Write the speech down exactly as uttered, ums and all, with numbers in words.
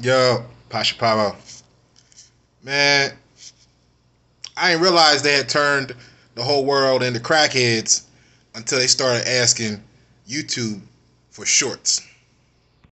Yo, PASHA Paro. Man, I didn't realize they had turned the whole world into crackheads until they started asking YouTube for shorts.